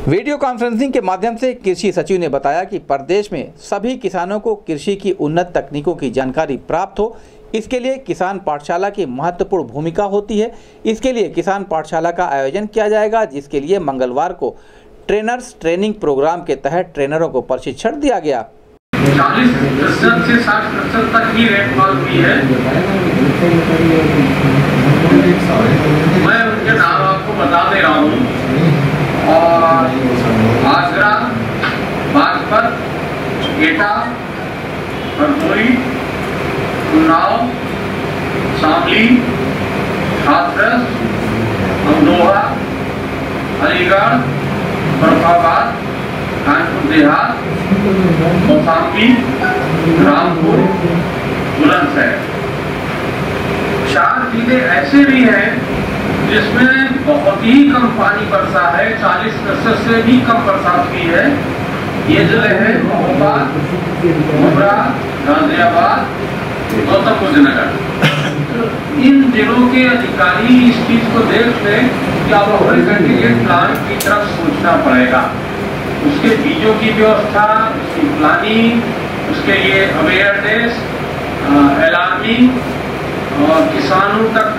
Video conferencing के माध्यम से कृषि सचिव ने बताया कि प्रदेश में सभी किसानों को कृषि की उन्नत तकनीकों की जानकारी प्राप्त हो, इसके लिए किसान पाठशाला की महत्वपूर्ण भूमिका होती है। इसके लिए किसान पाठशाला का आयोजन किया जाएगा, जिसके लिए मंगलवार को ट्रेनर्स ट्रेनिंग प्रोग्राम के तहत ट्रेनरों को प्रशिक्षण दिया गया। 40% से 60% तक ही रेनफॉल हुई है। मैं उनके नाम आपको बता दे रहा हूँ। और आगरा, बागपत, एटा, हरदोई, उन्नाव, शामली, हाथरस, अमरोहा, अलीगढ़, फर्रुखाबाद, कानपुर देहात, कौशाम्बी, रामपुर, बुलंदशहर। 4 जिले ऐसे भी हैं जिसमें बहुत ही कम पानी बरसा है, 40% से भी कम बरसात हुई है। ये जिले हैं महोबा, मुबरा, गाजियाबाद, गौतम बुद्ध नगर। इन जिलों के अधिकारी इस चीज को देख लें कि अब हमें कंटीजेंट प्लान की तरफ सोचना पड़ेगा। उसके बीजों की व्यवस्था, उसकी प्लानिंग, उसके लिए अवेयरनेस, अलार्मिंग और किसानों तक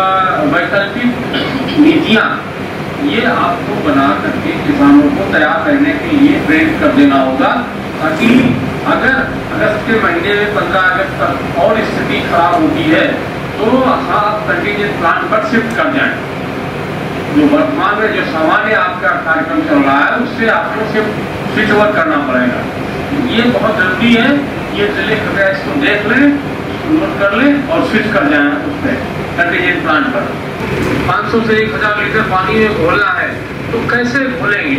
वैकल्पिक नीतियाँ, ये आपको बना करके किसानों को तैयार रहने के लिए ट्रेन कर देना होगा, ताकि अगर अगस्त के महीने में 15 अगस्त तक और स्थिति खराब होती है तो आप कंटीजेंट प्लान पर शिफ्ट कर जाएं। जो वर्तमान में जो सामान्य आपका कार्यक्रम चल रहा है उससे आपको सिर्फ स्विच ओवर करना पड़ेगा। ये बहुत जरूरी है। ये जिले कृपया इसको देख लें, नोट कर लें और स्विच कर जाएं उस पर कंटीजेंट प्लान पर। 500 से 1000 लीटर पानी में घोलना है तो कैसे घोलेंगे,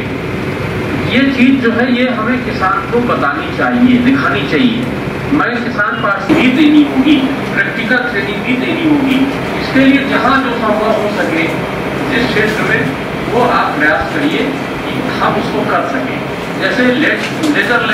ये चीज जो है ये हमें किसान को बतानी चाहिए, दिखानी चाहिए। मैं किसान पास भी देनी होगी, प्रैक्टिकल ट्रेनिंग भी देनी होगी। इसके लिए जहाँ जो संभव हो सके जिस क्षेत्र में वो आप प्रयास करिए कि हम उसको कर सकें। जैसे लेजर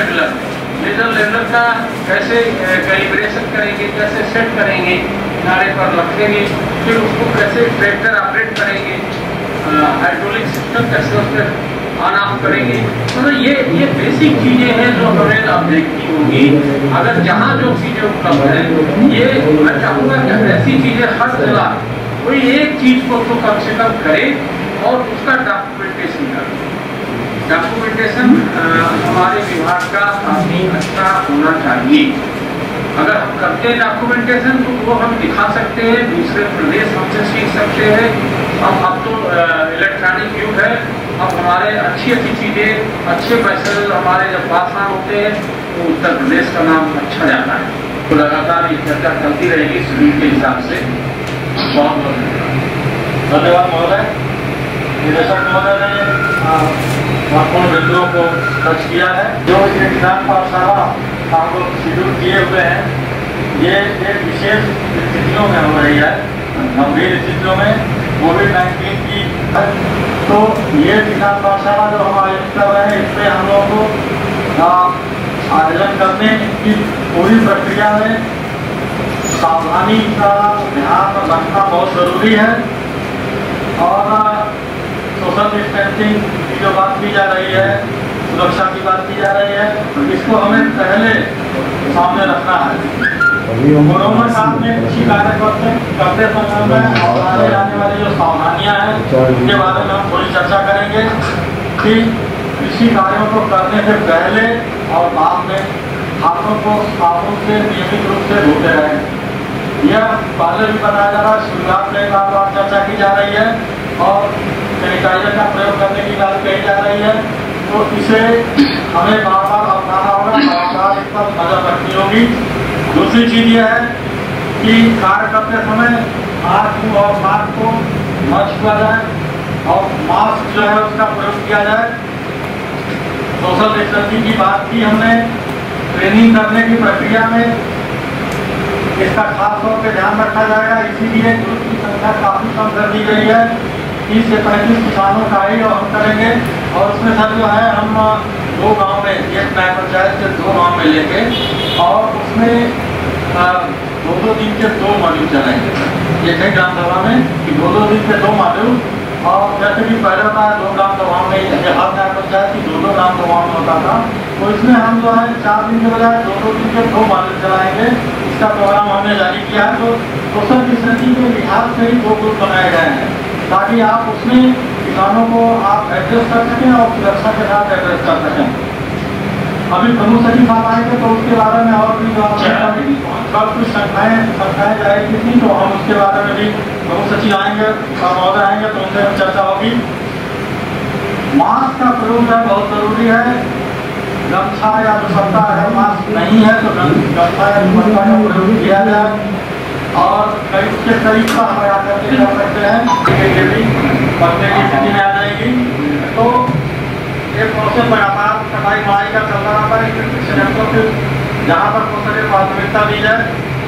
लेवलर का कैसे कैलिब्रेशन करेंगे, कैसे सेट करेंगे, किनारे पर रखेंगे, फिर उसको कैसे ट्रैक्टर ऑपरेट करेंगे, हाइड्रोलिक सिस्टम कैसे उस पर ऑन ऑफ करेंगे। तो ये बेसिक चीजें हैं जो हमें अब देखनी होगी। अगर जहाँ जो चीजें उपलब्ध हैं, ये मैं चाहूँगा कि ऐसी चीजें हर जगह कोई एक चीज को तो कम से कम करे और उसका डॉक्यूमेंटेशन करे। डॉक्यूमेंटेशन हमारे विभाग का काफी अच्छा होना चाहिए। अगर हम करते हैं डॉक्यूमेंटेशन तो वो हम दिखा सकते हैं, दूसरे प्रदेश हमसे सीख सकते हैं। अब तो इलेक्ट्रॉनिक युग है, अब हमारे अच्छी चीजें, अच्छे मैसेज हमारे जब पास होते हैं तो उत्तर प्रदेश का नाम अच्छा जाता है। तो लगातार ये चर्चा चलती रहेगी शेड्यूल के हिसाब से। बहुत बहुत धन्यवाद महोदय। निदेशक महोदय ने महत्वपूर्ण बिंदुओं को टच किया है। जो ये किसान पाठशाला हम लोग शेड्यूल किए हुए हैं, ये एक विशेष स्थितियों में हो रही है, गंभीर स्थितियों में कोविड-19 की। तो ये किसान पाठशाला जो हम आयोजित कर रहे हैं, इसमें हम लोगों को आयोजन करने की पूरी प्रक्रिया में सावधानी का ध्यान रखना बहुत जरूरी है। और सोशल डिस्टेंसिंग की जो बात की जा रही है, सुरक्षा की बात की जा रही है, तो इसको हमें पहले सामने रखना है। कोरोना काल में कृषि कार्य करते समय में और आने जाने वाली जो सावधानियां हैं उनके बारे में हम थोड़ी चर्चा करेंगे कि कृषि कार्यों को करने से पहले और बाद में हाथों को साबुन से नियमित रूप से धोते रहें। यह पहले भी बताया जा रहा है, शुरुआत में बार चर्चा की जा रही है और सैनिटाइजर का प्रयोग करने की बात कही जा रही है। तो इसे हमें बार अपनाना होगा, बार इस पर नजर रखनी होगी। दूसरी चीज यह है कि कार्य करते समय हाथ, मुंह और नाक को न छुआ जाए और मास्क जो है उसका प्रयोग किया जाए। सोशल डिस्टेंसिंग की बात की हमने, ट्रेनिंग करने की प्रक्रिया में इसका खास तौर पे ध्यान रखा जाएगा। इसीलिए ग्रुप की संख्या काफी कम कर दी गई है। 30 से 35 किसानों का ही हम करेंगे और उसमें सर जो है हम 2 गांव में, एक नया पंचायत से 2 गांव में लेंगे और उसमें 2 दिन के 2 मॉड्यूल चलाएंगे। एक है ग्राम सभा में कि 2 दिन के 2 मॉड्यूल और जैसे कि पहले होता है 2 ग्राम दवा में हाथ में पंचायत की 2 ग्राम दवा में होता था, तो इसमें हम जो है 4 दिन के बजाय 2 दिन के 2 मार्च चलाएंगे। इसका प्रोग्राम हमने जारी किया है। तो सोशल डिस्टेंसिंग के लिहाज से ही 2 ग्रुप बनाए गए हैं, ताकि आप उसमें किसानों को आप एड्रेस कर सकें और सुरक्षा के साथ एड्रेस कर सकें। अभी प्रमुख सचिव साहब आएंगे तो उसके बारे में और भी जो कल कुछ संख्याएँ जाएगी थी, तो हम उसके बारे में भी प्रमुख सचिव आएंगे, महोदय आएंगे तो उनसे चर्चा होगी। मास्क का प्रयोग है बहुत ज़रूरी है। गमछा या दुपट्टा अगर मास्क नहीं है तो गमछा या दुपट्टा का प्रयोग किया जाए। और कई उसके तरीका हम आकर के कर सकते हैं, ये भी पकने की स्थिति में आ जाएगी। तो ये प्रोसेस लगातार कटाई बुनाई का चलता रहता है। जहाँ पर प्राथमिकता दी जाए